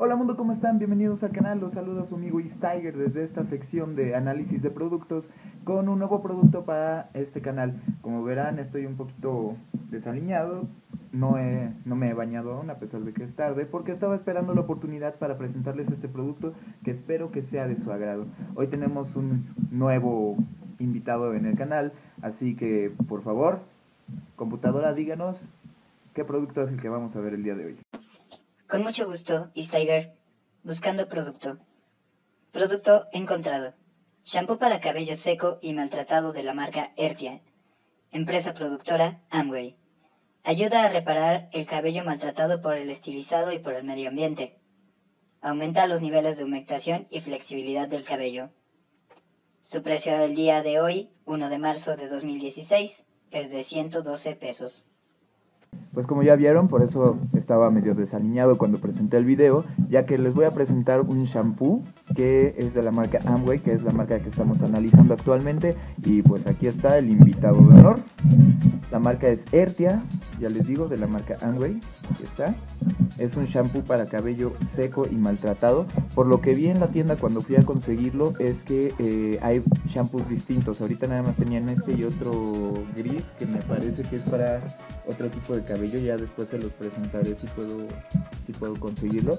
Hola mundo, ¿cómo están? Bienvenidos al canal, los saluda su amigo Tiger desde esta sección de análisis de productos con un nuevo producto para este canal. Como verán, estoy un poquito desaliñado, no me he bañado aún a pesar de que es tarde, porque estaba esperando la oportunidad para presentarles este producto que espero que sea de su agrado. Hoy tenemos un nuevo invitado en el canal, así que por favor, computadora, díganos qué producto es el que vamos a ver el día de hoy. Con mucho gusto, Tiger. Buscando producto. Producto encontrado. Shampoo para cabello seco y maltratado de la marca Ertia. Empresa productora Amway. Ayuda a reparar el cabello maltratado por el estilizado y por el medio ambiente. Aumenta los niveles de humectación y flexibilidad del cabello. Su precio del día de hoy, 1 de marzo de 2016, es de 112 pesos. Pues como ya vieron, por eso estaba medio desaliñado cuando presenté el video, ya que les voy a presentar un shampoo que es de la marca Amway, que es la marca que estamos analizando actualmente. Y pues aquí está el invitado de honor. La marca es Ertia, ya les digo, de la marca Amway. Aquí está. Es un shampoo para cabello seco y maltratado. Por lo que vi en la tienda cuando fui a conseguirlo es que hay shampoos distintos. Ahorita nada más tenían este y otro gris, que me parece que es para otro tipo de cabello. Ya después se los presentaré si puedo conseguirlo.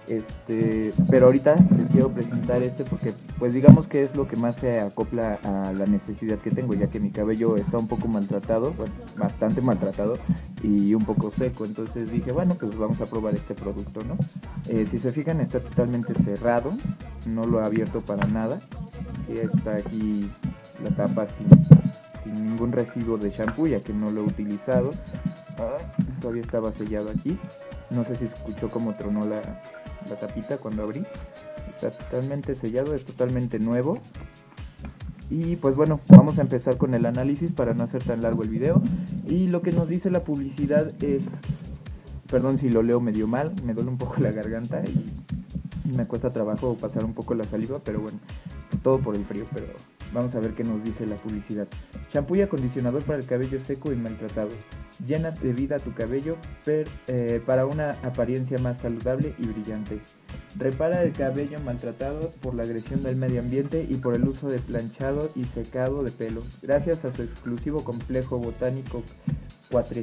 Pero ahorita les quiero presentar este porque pues digamos que es lo que más se acopla a la necesidad que tengo, ya que mi cabello está un poco maltratado, bueno, bastante maltratado y un poco seco. Entonces dije, bueno, pues vamos a probar este producto, ¿no? Si se fijan, está totalmente cerrado, no lo he abierto para nada. Y está aquí la tapa sin ningún residuo de shampoo, ya que no lo he utilizado. Todavía estaba sellado aquí. No sé si escuchó cómo tronó la tapita cuando abrí. Está totalmente sellado, es totalmente nuevo. Y pues bueno, vamos a empezar con el análisis para no hacer tan largo el video. Y lo que nos dice la publicidad es... Perdón si lo leo medio mal, me duele un poco la garganta y me cuesta trabajo pasar un poco la saliva, pero bueno, todo por el frío. Pero vamos a ver qué nos dice la publicidad. Shampoo y acondicionador para el cabello seco y maltratado. Llena de vida tu cabello para una apariencia más saludable y brillante. Repara el cabello maltratado por la agresión del medio ambiente y por el uso de planchado y secado de pelo. Gracias a su exclusivo complejo botánico 4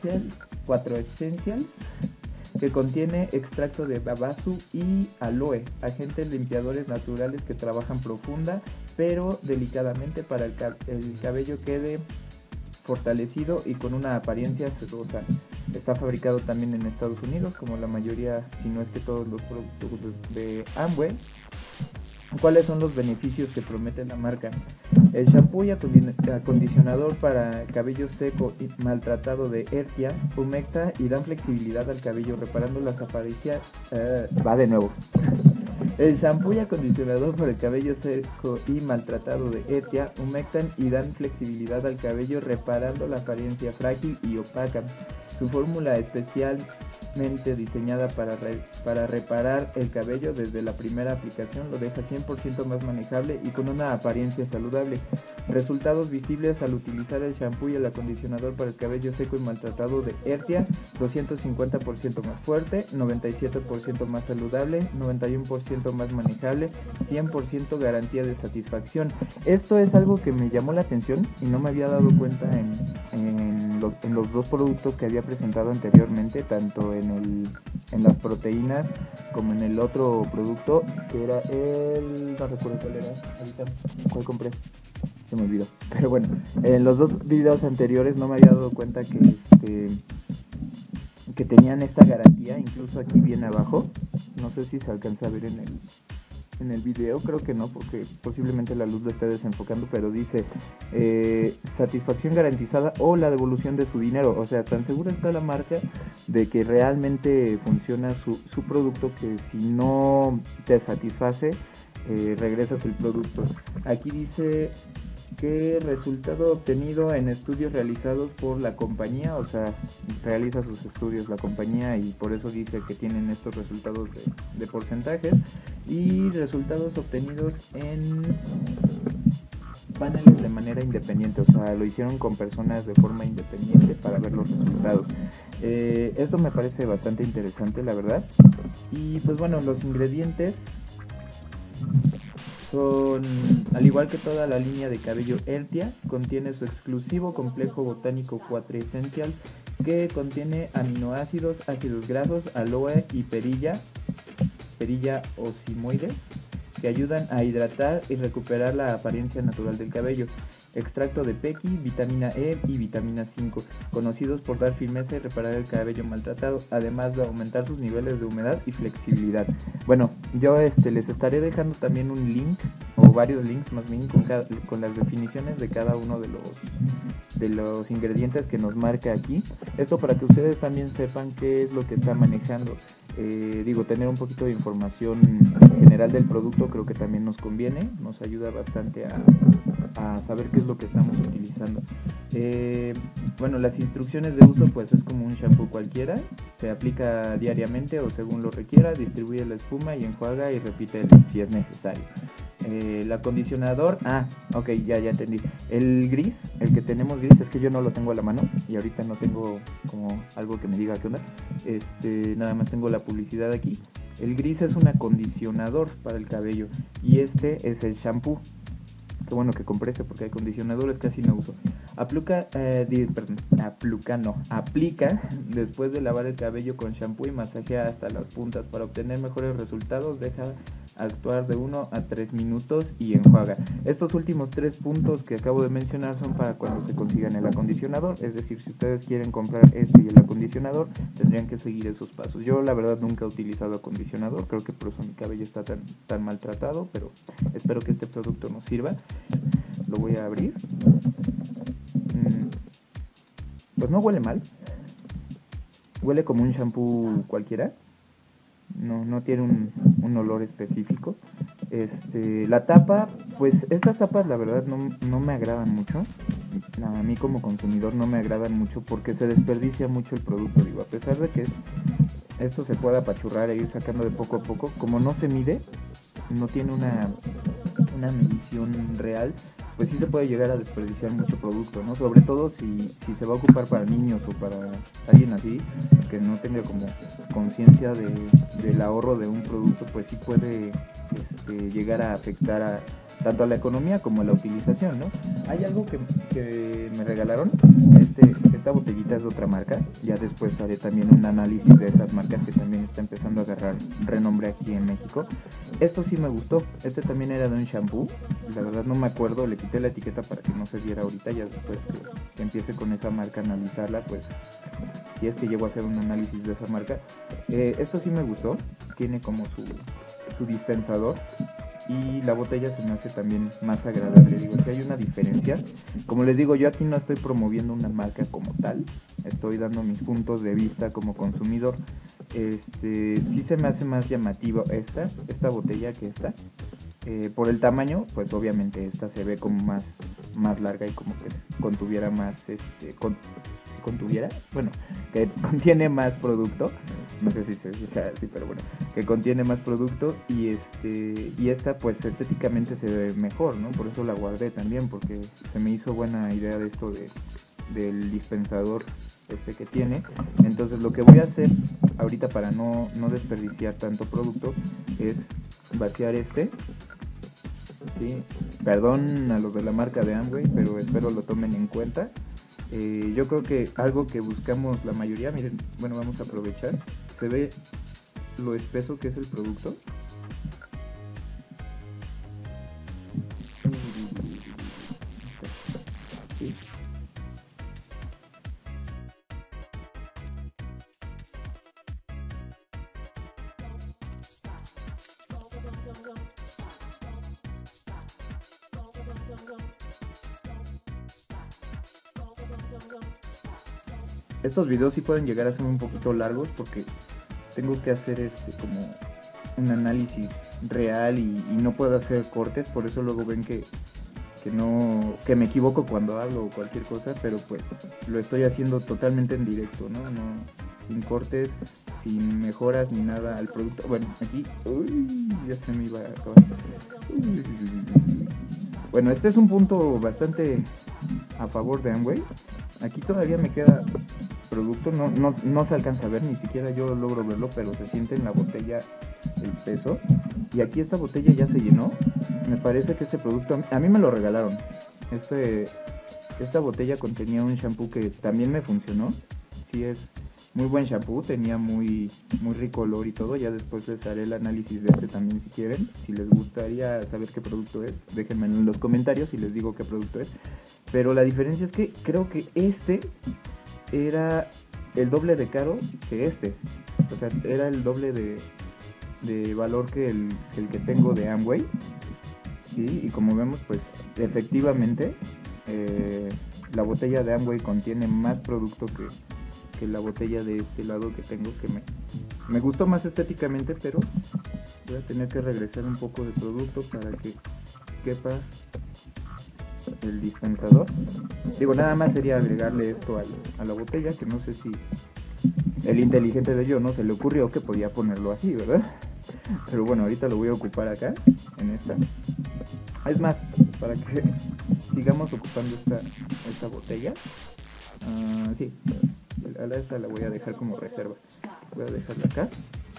Essentials, que contiene extracto de babasu y aloe, agentes limpiadores naturales que trabajan profunda pero delicadamente para el cabello quede fortalecido y con una apariencia sedosa. Está fabricado también en Estados Unidos, como la mayoría, si no es que todos los productos de Amway. ¿Cuáles son los beneficios que promete la marca? El shampoo y acondicionador para cabello seco y maltratado de Ertia humecta y dan flexibilidad al cabello, reparando las apariencias. Va de nuevo. El shampoo y acondicionador para el cabello seco y maltratado de Ertia humectan y dan flexibilidad al cabello, reparando la apariencia frágil y opaca. Su fórmula especialmente diseñada para reparar el cabello desde la primera aplicación lo deja 100% más manejable y con una apariencia saludable. Resultados visibles al utilizar el shampoo y el acondicionador para el cabello seco y maltratado de Ertia: 250% más fuerte, 97% más saludable, 91% más manejable, 100% garantía de satisfacción. Esto es algo que me llamó la atención y no me había dado cuenta en los dos productos que había presentado anteriormente, tanto en las proteínas como en el otro producto que era no recuerdo cuál era ahorita, cuál compré, se me olvidó, pero bueno, en los dos videos anteriores no me había dado cuenta que tenían esta garantía. Incluso aquí viene abajo, no sé si se alcanza a ver en el video, creo que no, porque posiblemente la luz lo esté desenfocando, pero dice satisfacción garantizada o la devolución de su dinero. O sea, tan segura está la marca de que realmente funciona su producto, que si no te satisface, regresas el producto. Aquí dice que resultado obtenido en estudios realizados por la compañía, o sea, realiza sus estudios la compañía y por eso dice que tienen estos resultados de porcentajes, y resultados obtenidos en paneles de manera independiente, o sea, lo hicieron con personas de forma independiente para ver los resultados. Esto me parece bastante interesante, la verdad. Y pues bueno, los ingredientes son, al igual que toda la línea de cabello Ertia, contiene su exclusivo complejo botánico 4 Essentials, que contiene aminoácidos, ácidos grasos, aloe y perilla osimoides, que ayudan a hidratar y recuperar la apariencia natural del cabello. Extracto de pequi, vitamina E y vitamina 5, conocidos por dar firmeza y reparar el cabello maltratado, además de aumentar sus niveles de humedad y flexibilidad. Bueno, yo les estaré dejando también un link, o varios links más bien, con las definiciones de cada uno de los ingredientes que nos marca aquí. Esto para que ustedes también sepan qué es lo que está manejando. Tener un poquito de información general del producto creo que también nos conviene, nos ayuda bastante a saber qué es lo que estamos utilizando. Las instrucciones de uso pues es como un shampoo cualquiera, se aplica diariamente o según lo requiera, distribuye la espuma y enjuaga y repite si es necesario. El acondicionador, ya entendí. El gris, el que tenemos gris, es que yo no lo tengo a la mano y ahorita no tengo como algo que me diga qué onda. Nada más tengo la publicidad aquí. El gris es un acondicionador para el cabello y este es el shampoo. Qué bueno que compré porque acondicionadores casi no uso. Aplica después de lavar el cabello con shampoo y masajea hasta las puntas. Para obtener mejores resultados, deja actuar de 1 a 3 minutos y enjuaga. Estos últimos 3 puntos que acabo de mencionar son para cuando se consigan el acondicionador. Es decir, si ustedes quieren comprar este y el acondicionador, tendrían que seguir esos pasos. Yo la verdad nunca he utilizado acondicionador, creo que por eso mi cabello está tan maltratado, pero espero que este producto nos sirva. Lo voy a abrir. Pues no huele mal. Huele como un shampoo cualquiera. No tiene un olor específico. La tapa, pues estas tapas la verdad no me agradan mucho. A mí como consumidor no me agradan mucho porque se desperdicia mucho el producto. A pesar de que esto se pueda apachurrar e ir sacando de poco a poco, como no se mide, no tiene una medición real, pues sí se puede llegar a desperdiciar mucho producto, ¿no? Sobre todo si se va a ocupar para niños o para alguien así, que no tenga como conciencia del ahorro de un producto, pues sí puede llegar a afectar tanto a la economía como a la utilización, ¿no? Hay algo que me regalaron, esta botellita es de otra marca, ya después haré también un análisis de esas marcas que también está empezando a agarrar renombre aquí en México. Esto sí me gustó, también era de un shampoo, la verdad no me acuerdo, le quité la etiqueta para que no se viera ahorita, ya después que empiece con esa marca a analizarla, pues si es que llego a hacer un análisis de esa marca. Esto sí me gustó, tiene como su dispensador. Y la botella se me hace también más agradable. Si hay una diferencia. Como les digo, yo aquí no estoy promoviendo una marca como tal. Estoy dando mis puntos de vista como consumidor. Sí se me hace más llamativo esta botella que esta. Por el tamaño, pues obviamente esta se ve como más larga y como que contuviera más, que contiene más producto. No sé si se escucha así, pero bueno, que contiene más producto y esta pues estéticamente se ve mejor, ¿no? Por eso la guardé también, porque se me hizo buena idea de esto del dispensador que tiene. Entonces lo que voy a hacer ahorita para no desperdiciar tanto producto es vaciar ¿sí? Perdón a los de la marca de Amway, pero espero lo tomen en cuenta. Yo creo que algo que buscamos la mayoría, miren, bueno, vamos a aprovechar, se ve lo espeso que es el producto. ¿Sí? Estos videos sí pueden llegar a ser un poquito largos porque tengo que hacer como un análisis real y no puedo hacer cortes, por eso luego ven que me equivoco cuando hablo o cualquier cosa, pero pues lo estoy haciendo totalmente en directo, ¿no? Sin cortes, sin mejoras ni nada al producto. Bueno, aquí ya se me iba a acabar. Bueno, es un punto bastante a favor de Amway. Aquí todavía me queda producto, no se alcanza a ver, ni siquiera yo logro verlo, pero se siente en la botella el peso. Y aquí esta botella ya se llenó. Me parece que este producto, a mí me lo regalaron. Esta botella contenía un shampoo que también me funcionó. Sí, es muy buen shampoo, tenía muy rico olor y todo. Ya después les haré el análisis de este también si quieren. Si les gustaría saber qué producto es, déjenme en los comentarios y les digo qué producto es. Pero la diferencia es que creo que este era el doble de caro que este. O sea, era el doble de valor que el que tengo de Amway. ¿Sí? Y como vemos, pues efectivamente la botella de Amway contiene más producto que la botella de este lado que tengo, que me gustó más estéticamente, pero voy a tener que regresar un poco de producto para que quepa el dispensador. Digo, nada más sería agregarle esto a la botella, que no sé si el inteligente de yo no se le ocurrió que podía ponerlo así, ¿verdad? Pero bueno, ahorita lo voy a ocupar acá, en esta. Es más, para que sigamos ocupando esta botella. Sí, a esta la voy a dejar como reserva. Voy a dejarla acá.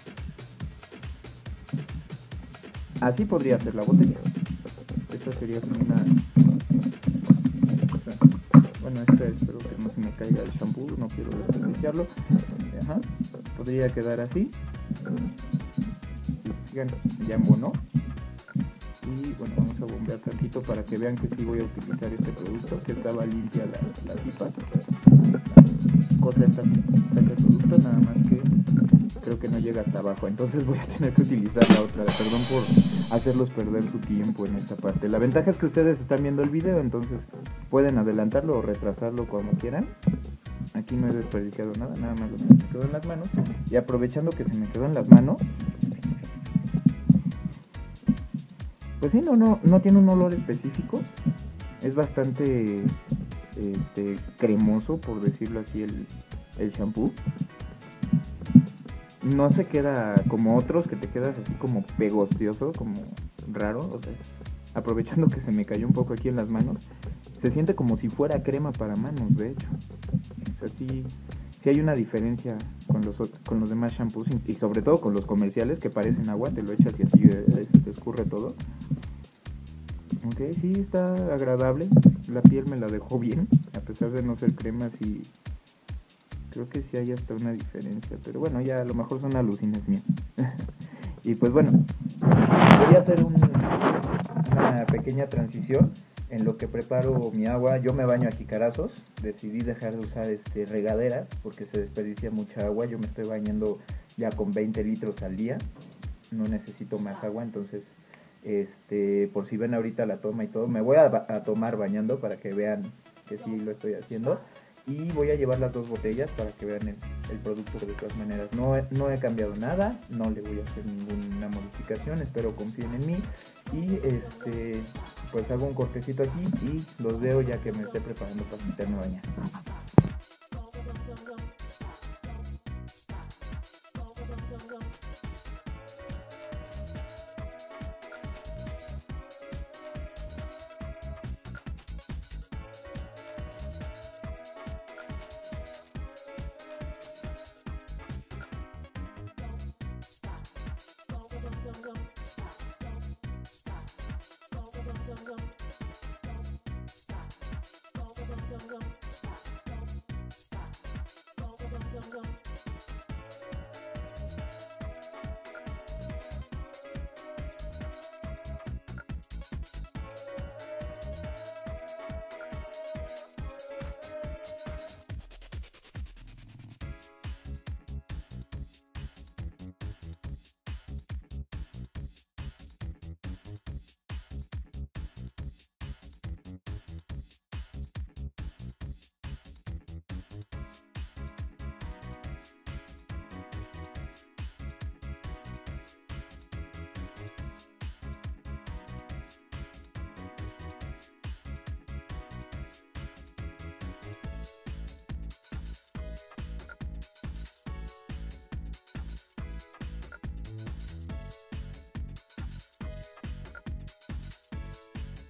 Así podría ser la botella. Esta sería como una... Bueno, espero que no se me caiga el shampoo, no quiero desperdiciarlo. Ajá. Podría quedar así. Ya embonó. Y bueno, vamos a bombear tantito para que vean que sí voy a utilizar este producto, que estaba limpia la pipa. Cosa esta, saca el producto, nada más que creo que no llega hasta abajo, entonces voy a tener que utilizar la otra. Perdón por hacerlos perder su tiempo en esta parte. La ventaja es que ustedes están viendo el video, entonces pueden adelantarlo o retrasarlo como quieran. Aquí no he desperdiciado nada más lo que me quedó en las manos. Y aprovechando que se me quedó en las manos, pues sí, no tiene un olor específico. Es bastante cremoso, por decirlo así, el shampoo. No se queda como otros que te quedas así como pegostioso, como raro. O sea, aprovechando que se me cayó un poco aquí en las manos, se siente como si fuera crema para manos, de hecho. O sea, sí hay una diferencia con los demás shampoos y sobre todo con los comerciales que parecen agua, te lo echas y así se te escurre todo. Ok, sí, está agradable. La piel me la dejó bien, a pesar de no ser crema, sí. Creo que sí hay hasta una diferencia, pero bueno, ya a lo mejor son alucines mías. Y pues bueno, voy a hacer una pequeña transición en lo que preparo mi agua. Yo me baño a jicarazos, decidí dejar de usar regaderas porque se desperdicia mucha agua. Yo me estoy bañando ya con 20 litros al día, no necesito más agua, entonces por si ven ahorita la toma y todo, me voy a tomar bañando para que vean que sí lo estoy haciendo. Y voy a llevar las dos botellas para que vean el producto de todas maneras. No he cambiado nada, no le voy a hacer ninguna modificación, espero confíen en mí. Y pues hago un cortecito aquí y los veo ya que me esté preparando para meterme a bañar.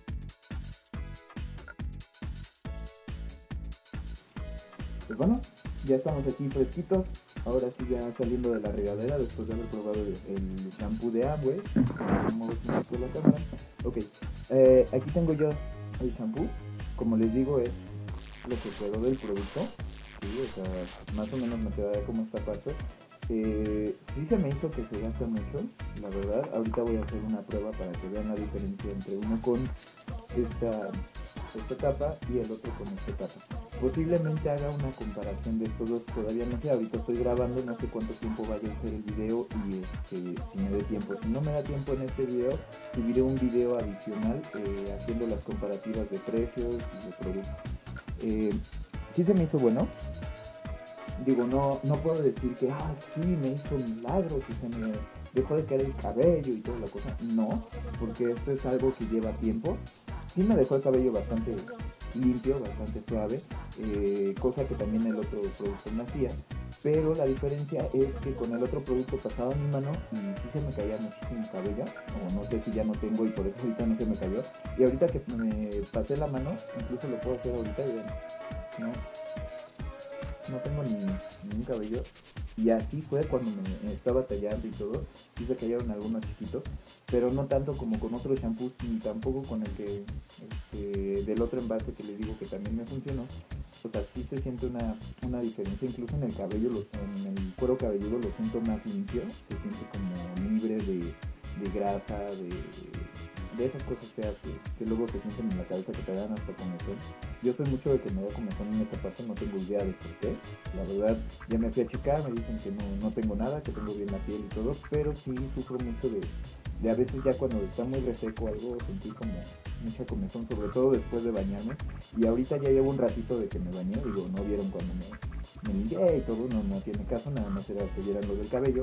Pues bueno, Ya estamos aquí fresquitos. Ahora sí ya saliendo de la regadera después de haber probado el shampoo de Amway. Vamos a poner la cámara. Ok, aquí tengo yo el shampoo. Como les digo, es lo que quedó del producto. Sí, o sea, más o menos me quedará como esta parte. Sí se me hizo que se gasta mucho, la verdad. Ahorita voy a hacer una prueba para que vean la diferencia entre uno con esta tapa y el otro con esta tapa. Posiblemente haga una comparación de estos dos, todavía no sé, ahorita estoy grabando, no sé cuánto tiempo vaya a hacer el video y si me dé tiempo. Si no me da tiempo en este video, subiré un video adicional haciendo las comparativas de precios y de productos. Sí se me hizo bueno. Digo, no puedo decir que, sí, me hizo milagros y se me dejó de caer el cabello y toda la cosa. No, porque esto es algo que lleva tiempo. Sí me dejó el cabello bastante limpio, bastante suave, cosa que también el otro producto me hacía. Pero la diferencia es que con el otro producto pasaba mi mano y sí se me caía muchísimo cabello, o no sé si ya no tengo y por eso ahorita no se me cayó. Y ahorita que me pasé la mano, incluso lo puedo hacer ahorita y ven, no tengo ni un cabello. Y así fue cuando me estaba tallando y todo. Sí se cayeron algunos chiquitos, pero no tanto como con otros shampoos, ni tampoco con el que del otro envase que les digo que también me funcionó. O sea, sí se siente una diferencia, incluso en el cabello, en el cuero cabelludo lo siento más limpio, se siente como libre de grasa, de esas cosas feas que luego se sienten en la cabeza que te dan hasta comezón. Yo soy mucho de que me da comezón en esta parte, no tengo idea de por qué. La verdad, ya me fui a checar, me dicen que no tengo nada, que tengo bien la piel y todo, pero sí sufro mucho de a veces ya cuando está muy reseco algo, sentir como mucha comezón, sobre todo después de bañarme. Y ahorita ya llevo un ratito de que me bañé, digo, no vieron cuando me limpié y todo, no tiene caso, nada más era que vieran lo del cabello.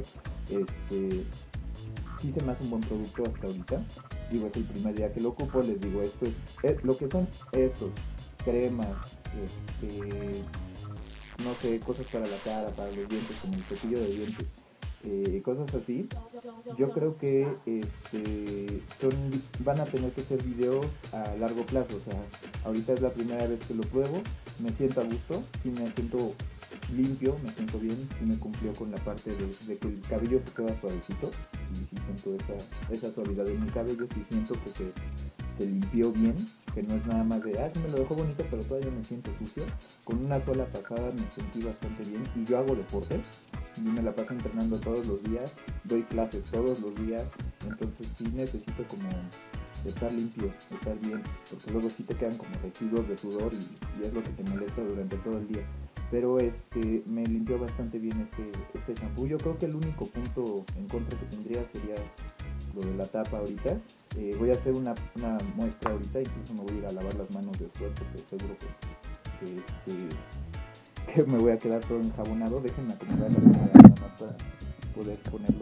Sí se me hace un buen producto hasta ahorita. Digo, es el primer día que lo ocupo, les digo, esto es lo que son estos, cremas, no sé, cosas para la cara, para los dientes, como el cepillo de dientes, cosas así. Yo creo que van a tener que ser videos a largo plazo, o sea, ahorita es la primera vez que lo pruebo, me siento a gusto, sí me siento limpio, me siento bien, sí me cumplió con la parte de que el cabello se queda suavecito, y sí siento esa suavidad en mi cabello, sí siento que se limpió bien, que no es nada más de, sí me lo dejó bonito, pero todavía me siento sucio. Con una sola pasada me sentí bastante bien, y yo hago deporte, yo me la paso entrenando todos los días, doy clases todos los días, entonces sí necesito como estar limpio, estar bien, porque luego sí te quedan como residuos de sudor y es lo que te molesta durante todo el día. Pero me limpió bastante bien este shampoo. Yo creo que el único punto en contra que tendría sería lo de la tapa ahorita. Voy a hacer una muestra ahorita, incluso me voy a ir a lavar las manos después porque seguro que me voy a quedar todo enjabonado. Déjenme acomodar la cámara nada más para poder ponerlo.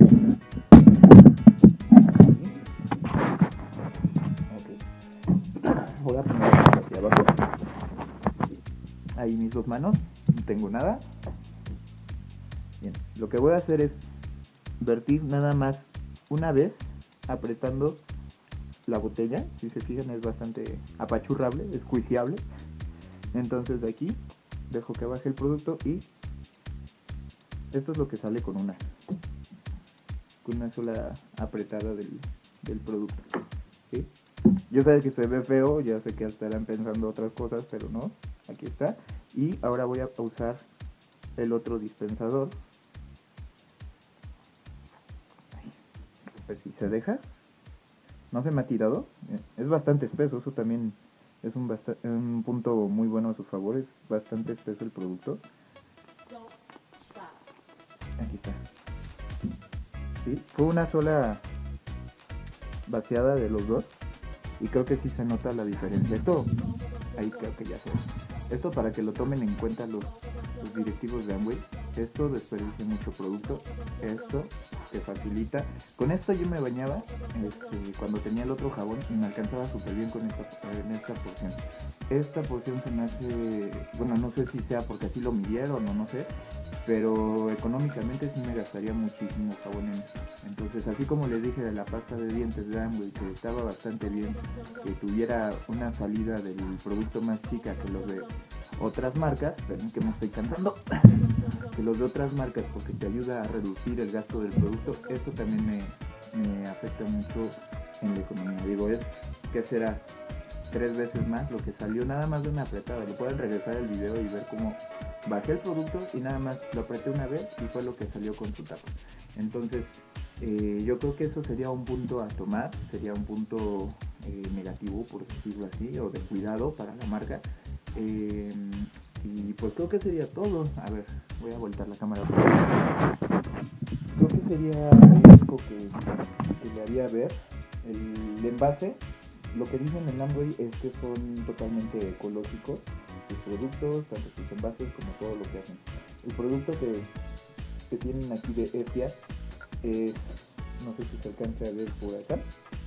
Ok. Voy a ponerlo hacia abajo. Ahí mis dos manos, no tengo nada. Bien, lo que voy a hacer es vertir nada más una vez apretando la botella. Si se fijan es bastante apachurrable, es juiciable. Entonces de aquí dejo que baje el producto y esto es lo que sale con una sola apretada del producto, ¿sí? Yo sé que se ve feo, ya sé que estarán pensando otras cosas, pero no, aquí está. Y ahora voy a usar el otro dispensador. A ver si se deja. No se me ha tirado. Es bastante espeso, eso también es un punto muy bueno a su favor. Es bastante espeso el producto. Aquí está. ¿Sí? Fue una sola vaciada de los dos. Y creo que sí se nota la diferencia. Esto, ahí creo que ya se ve. Esto para que lo tomen en cuenta los directivos de Amway. Esto desperdicia mucho producto. Esto te facilita. Con esto yo me bañaba cuando tenía el otro jabón y me alcanzaba súper bien en esta porción. Esta porción se me hace, bueno, no sé si sea porque así lo midieron o no sé, pero económicamente sí me gastaría muchísimo jabón en esto. Entonces, así como les dije de la pasta de dientes de Amway, que estaba bastante bien, que tuviera una salida del producto más chica que los de otras marcas, perdón que me estoy cansando, que los de otras marcas porque te ayuda a reducir el gasto del producto. Esto también me afecta mucho en la economía. Digo, ¿qué será? 3 veces más lo que salió nada más de una apretada. Lo pueden regresar el video y ver cómo bajé el producto y nada más lo apreté una vez y fue lo que salió con su tapa. Entonces yo creo que eso sería un punto a tomar, sería un punto negativo, por decirlo así, o de cuidado para la marca. Y pues creo que sería todo. A ver, voy a voltar la cámara. Creo que sería lo único que le haría ver. El envase, lo que dicen en Amway es que son totalmente ecológicos sus productos, tanto sus envases como todo lo que hacen. El producto que tienen aquí de Ertia es, no sé si se alcanza a ver por acá,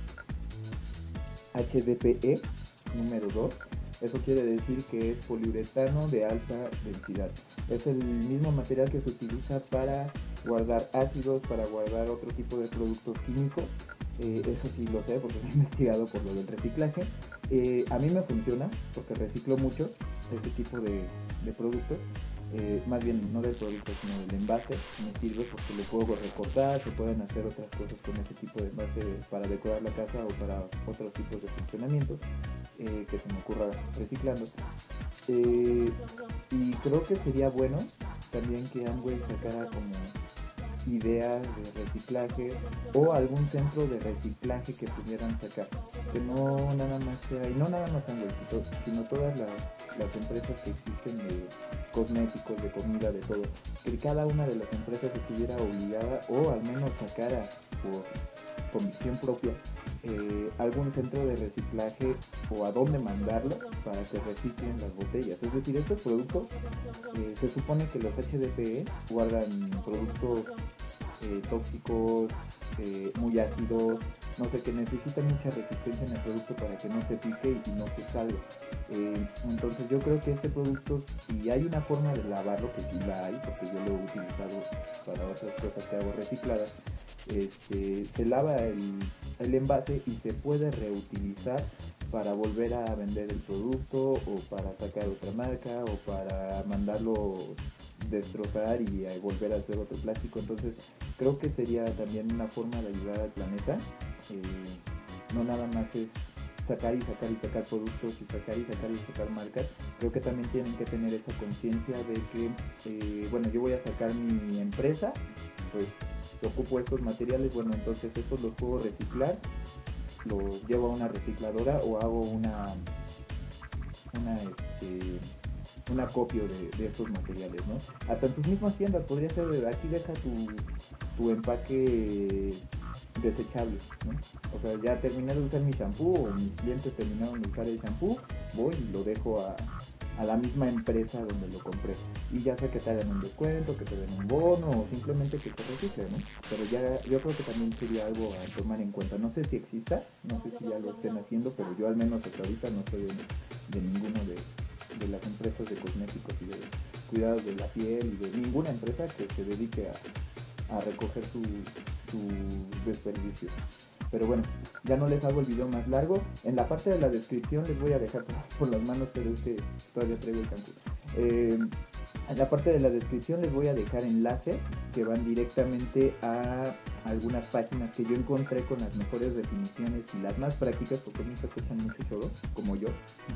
HDPE número 2. Eso quiere decir que es poliuretano de alta densidad. Es el mismo material que se utiliza para guardar ácidos, para guardar otro tipo de productos químicos. Eso sí lo sé porque lo he investigado por lo del reciclaje. A mí me funciona porque reciclo mucho este tipo de productos. Más bien no del producto sino del envase. Me sirve porque lo puedo recortar, se pueden hacer otras cosas con ese tipo de envase para decorar la casa o para otros tipos de funcionamientos que se me ocurra reciclando. Y creo que sería bueno también que Amway sacara como ideas de reciclaje o algún centro de reciclaje que pudieran sacar, que no nada más sea, y no nada más Amway, sino todas las empresas que existen de cosméticos, de comida, de todo, que cada una de las empresas estuviera obligada o al menos sacara por convicción propia algún centro de reciclaje o a dónde mandarlo para que reciclen las botellas. Es decir, estos productos se supone que los HDPE guardan productos tóxicos, muy ácidos, no sé, que necesitan mucha resistencia en el producto para que no se pique y no se salga. Entonces yo creo que este producto, si hay una forma de lavarlo, que sí la hay, porque yo lo he utilizado para otras cosas que hago recicladas, se lava el envase y se puede reutilizar para volver a vender el producto o para sacar otra marca o para mandarlo destrozar y volver a hacer otro plástico. Entonces creo que sería también una forma de ayudar al planeta. No nada más es sacar y sacar y sacar productos y sacar marcas. Creo que también tienen que tener esa conciencia de que bueno, yo voy a sacar mi empresa, pues ocupo estos materiales, bueno, entonces estos los puedo reciclar, los llevo a una recicladora o hago un acopio de estos materiales, ¿no? Hasta en tus mismas tiendas podría ser de aquí deja tu empaque desechable, ¿no? O sea, ya terminé de usar mi shampoo o mis clientes terminaron de usar el shampoo, voy y lo dejo a la misma empresa donde lo compré y ya sea que te hagan un descuento, que te den un bono o simplemente que te recicle, ¿no? Pero ya yo creo que también sería algo a tomar en cuenta. No sé si exista, no sé si ya lo estén haciendo, pero yo al menos hasta ahorita no soy de ninguno de las empresas de cosméticos y de cuidados de la piel y de ninguna empresa que se dedique a recoger tu desperdicio. Pero bueno, ya no les hago el video más largo. En la parte de la descripción les voy a dejar por las manos, pero es que todavía traigo el shampoo. En la parte de la descripción les voy a dejar enlaces que van directamente a algunas páginas que yo encontré con las mejores definiciones y las más prácticas, porque no se escuchan mucho choro, como yo.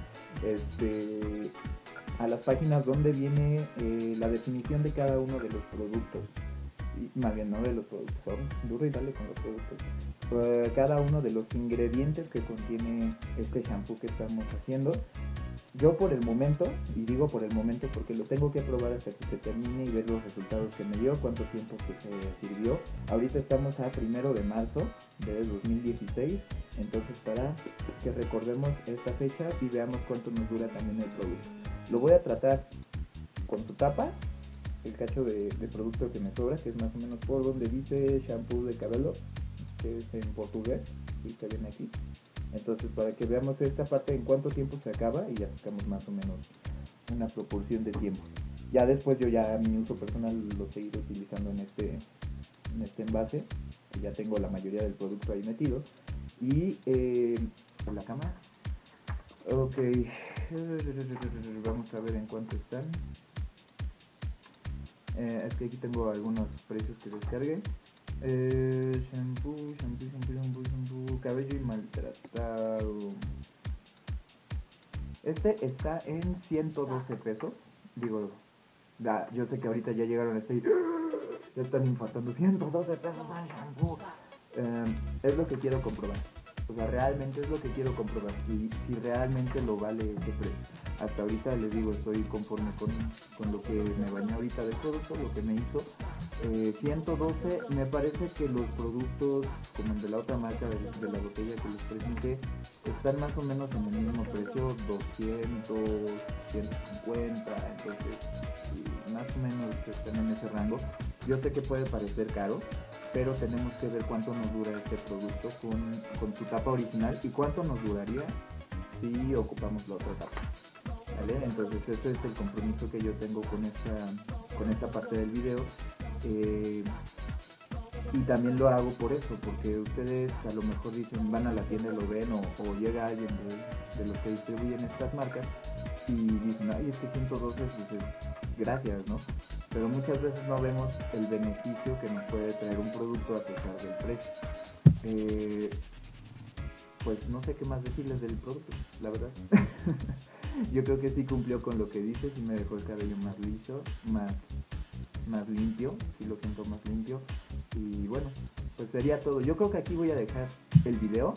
A las páginas donde viene la definición de cada uno de los productos. Más bien no de los productos, duro y dale con los productos. Cada uno de los ingredientes que contiene este shampoo que estamos haciendo. Yo por el momento, y digo por el momento porque lo tengo que probar hasta que se termine y ver los resultados que me dio, cuánto tiempo que se sirvió. Ahorita estamos a 1 de marzo de 2016, entonces para que recordemos esta fecha y veamos cuánto nos dura también el producto. Lo voy a tratar con su tapa, el cacho de producto que me sobra, que es más o menos por donde dice shampoo de cabello, que es en portugués, y se viene aquí. Entonces para que veamos esta parte en cuánto tiempo se acaba y ya sacamos más o menos una proporción de tiempo. Ya después yo ya a mi uso personal lo seguiré utilizando en este envase, que ya tengo la mayoría del producto ahí metido. Y la cámara, Ok, vamos a ver en cuánto están. Es que aquí tengo algunos precios que descargué. Shampoo, cabello y maltratado. Este está en 112 pesos. Digo, yo sé que ahorita ya llegaron a este. Ya están infartando 112 pesos al shampoo. Es lo que quiero comprobar. O sea, realmente es lo que quiero comprobar. Si realmente lo vale ese precio. Hasta ahorita les digo, estoy conforme con lo que me bañé ahorita de producto, lo que me hizo. 112, me parece que los productos, como el de la otra marca de la botella que les presenté, están más o menos en el mismo precio, 200, 150, entonces más o menos están en ese rango. Yo sé que puede parecer caro, pero tenemos que ver cuánto nos dura este producto con su tapa original y cuánto nos duraría si ocupamos la otra tapa. ¿Vale? Entonces ese es el compromiso que yo tengo con esta parte del video. Y también lo hago por eso, porque ustedes a lo mejor dicen, van a la tienda y lo ven, o llega alguien de los que distribuyen estas marcas y dicen, ay, es que 112, pues gracias, ¿no? Pero muchas veces no vemos el beneficio que nos puede traer un producto a pesar del precio. Pues no sé qué más decirles del producto, la verdad. Yo creo que sí cumplió con lo que dice, sí me dejó el cabello más liso, más limpio, sí lo siento más limpio. Y bueno, pues sería todo. Yo creo que aquí voy a dejar el video.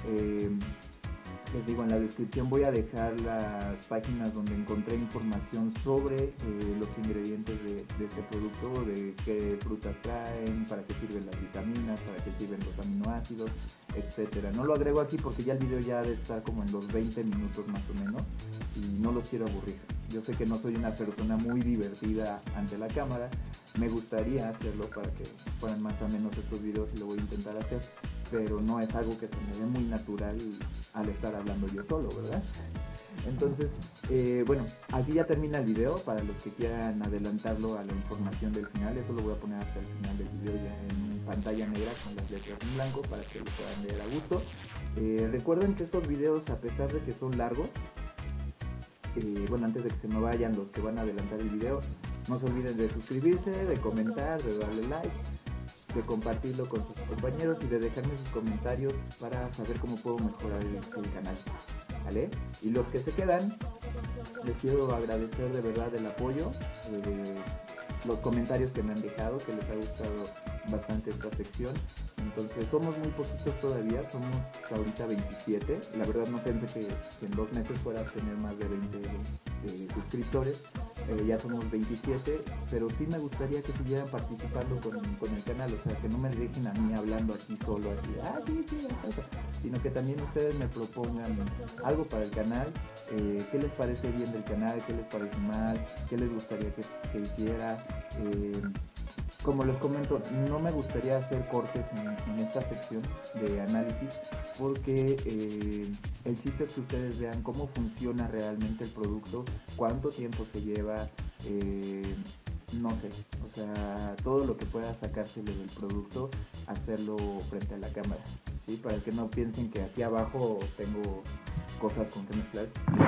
Les digo, en la descripción voy a dejar las páginas donde encontré información sobre los ingredientes de este producto, de qué frutas traen, para qué sirven las vitaminas, para qué sirven los aminoácidos, etcétera. No lo agrego aquí porque ya el video ya debe estar como en los 20 minutos más o menos y no los quiero aburrir. Yo sé que no soy una persona muy divertida ante la cámara, me gustaría hacerlo para que fueran más o menos estos videos y lo voy a intentar hacer, pero no es algo que se me dé muy natural al estar hablando yo solo, ¿verdad? Entonces, bueno, aquí ya termina el video. Para los que quieran adelantarlo a la información del final, eso lo voy a poner hasta el final del video ya en pantalla negra con las letras en blanco para que lo puedan leer a gusto. Recuerden que estos videos, a pesar de que son largos, bueno, antes de que se me vayan los que van a adelantar el video, no se olviden de suscribirse, de comentar, de darle like, de compartirlo con sus compañeros y de dejarme sus comentarios para saber cómo puedo mejorar el canal, ¿vale? Y los que se quedan, les quiero agradecer de verdad el apoyo, los comentarios que me han dejado, que les ha gustado bastante esta sección. Entonces somos muy poquitos todavía, somos ahorita 27. La verdad no pensé que en 2 meses fuera a tener más de 20 suscriptores. Ya somos 27, pero sí me gustaría que siguieran participando con el canal, o sea, que no me dejen a mí hablando aquí solo, así, sí, sino que también ustedes me propongan algo para el canal, qué les parece bien del canal, qué les parece mal, qué les gustaría que hiciera. Como les comento, no me gustaría hacer cortes en esta sección de análisis porque el chiste es que ustedes vean cómo funciona realmente el producto, cuánto tiempo se lleva, no sé, o sea, todo lo que pueda sacársele del producto, hacerlo frente a la cámara, ¿sí? Para que no piensen que aquí abajo tengo cosas con que mezclar.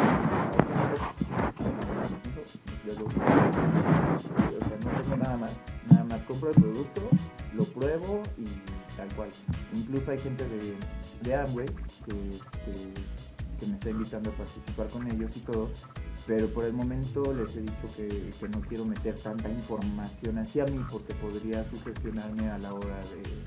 O sea, no tengo nada más compro el producto, lo pruebo y tal cual. Incluso hay gente de Amway que me está invitando a participar con ellos y todo, pero por el momento les he dicho que no quiero meter tanta información hacia mí porque podría sugestionarme a la hora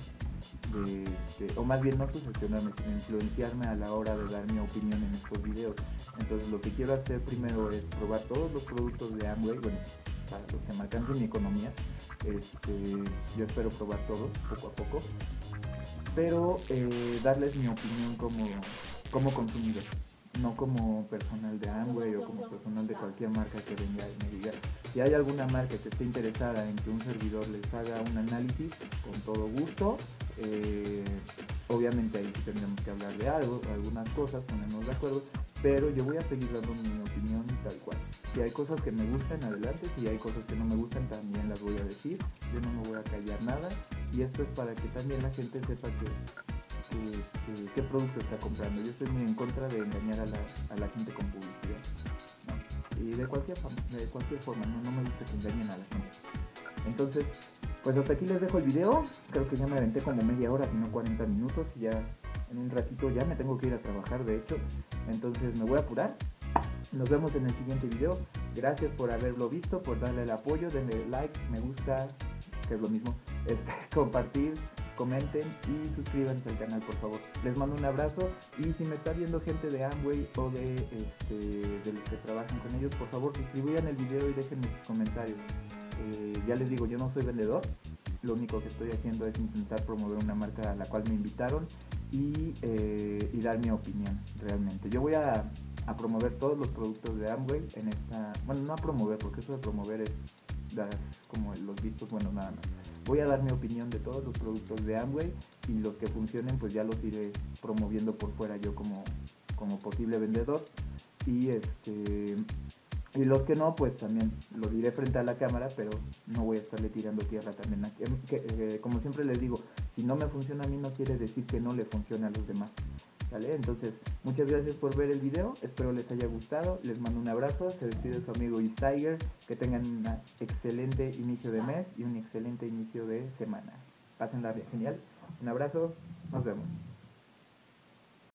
o más bien no sugestionarme, sino influenciarme a la hora de dar mi opinión en estos videos. Entonces lo que quiero hacer primero es probar todos los productos de Amway, bueno, para los que me alcancen mi economía. Yo espero probar todos poco a poco, pero darles mi opinión como consumidor, no como personal de Amway o como personal de cualquier marca que venga y me diga. Si hay alguna marca que esté interesada en que un servidor les haga un análisis, con todo gusto. Obviamente ahí sí tendremos que hablar de algunas cosas, ponernos de acuerdo, pero yo voy a seguir dando mi opinión tal cual. Si hay cosas que me gustan, adelante. Si hay cosas que no me gustan, también las voy a decir. Yo no me voy a callar nada. Y esto es para que también la gente sepa qué producto está comprando. Yo estoy muy en contra de engañar a la gente con publicidad, ¿no? Y de cualquier forma, no me gusta que engañen a la gente. Entonces, pues hasta aquí les dejo el video. Creo que ya me aventé como media hora, si no 40 minutos. Ya en un ratito ya me tengo que ir a trabajar, de hecho. Entonces me voy a apurar. Nos vemos en el siguiente video. Gracias por haberlo visto, por darle el apoyo, denle like, me gusta, que es lo mismo, compartir, comenten y suscríbanse al canal, por favor. Les mando un abrazo y si me está viendo gente de Amway o de los que trabajan con ellos, por favor distribuyan el video y déjenme sus comentarios. Ya les digo, yo no soy vendedor, lo único que estoy haciendo es intentar promover una marca a la cual me invitaron y dar mi opinión realmente. Yo voy a promover todos los productos de Amway en esta... Bueno, no a promover, porque eso de promover es dar como los vistos, bueno, nada más. Voy a dar mi opinión de todos los productos de Amway y los que funcionen pues ya los iré promoviendo por fuera yo como posible vendedor y los que no, pues también lo diré frente a la cámara, pero no voy a estarle tirando tierra también. Como siempre les digo, si no me funciona a mí no quiere decir que no le funcione a los demás, ¿vale? Entonces, muchas gracias por ver el video, espero les haya gustado, les mando un abrazo, se despide su amigo Tiger, que tengan un excelente inicio de mes y un excelente inicio de semana. Pásenla bien, genial, un abrazo, nos vemos.